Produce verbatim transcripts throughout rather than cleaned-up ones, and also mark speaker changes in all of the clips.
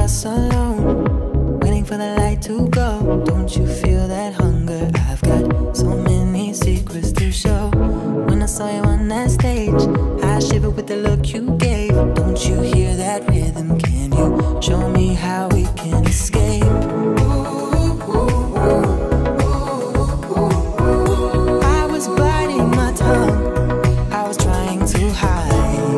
Speaker 1: us alone, waiting for the light to go. Don't you feel that hunger? I've got so many secrets to show. When I saw you on that stage, I shivered with the look you gave. Don't you hear that rhythm? Can you show me how we can escape? I was biting my tongue, I was trying to hide.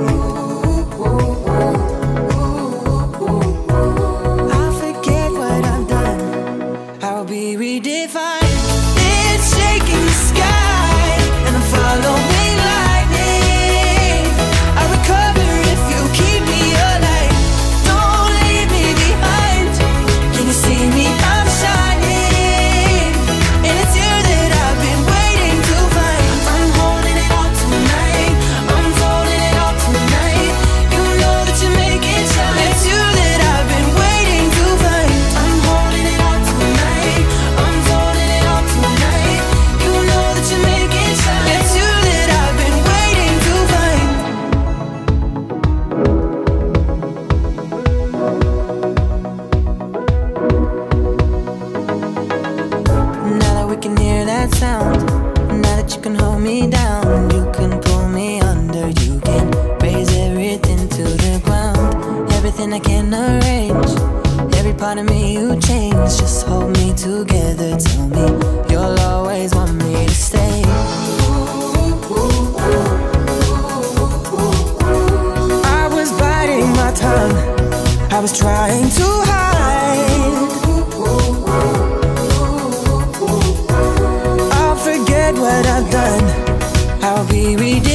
Speaker 1: I forget what I've done, I'll be redefined. It's shaking the sky, and I'm following lightning. I recover if you keep me alive. Don't leave me behind. Can you see me? I'm shining, and it's you that I've been waiting to find. I'm holding it all tonight, I'm holding it all tonight. You know that you make it shine. It's you that I've been waiting to find. I'm holding it all tonight, I'm holding it all tonight. You know that you make it shine. It's you that I've been waiting to find. Now that we can hear that sound, now that you can hold me down, you can pull me under, you can raise everything to the ground. Everything I can arrange, every part of me you change. Just hold me together, tell me you'll always want me to stay. I was biting my tongue, I was trying to hide. I'll forget what I've done, I'll be redeemed.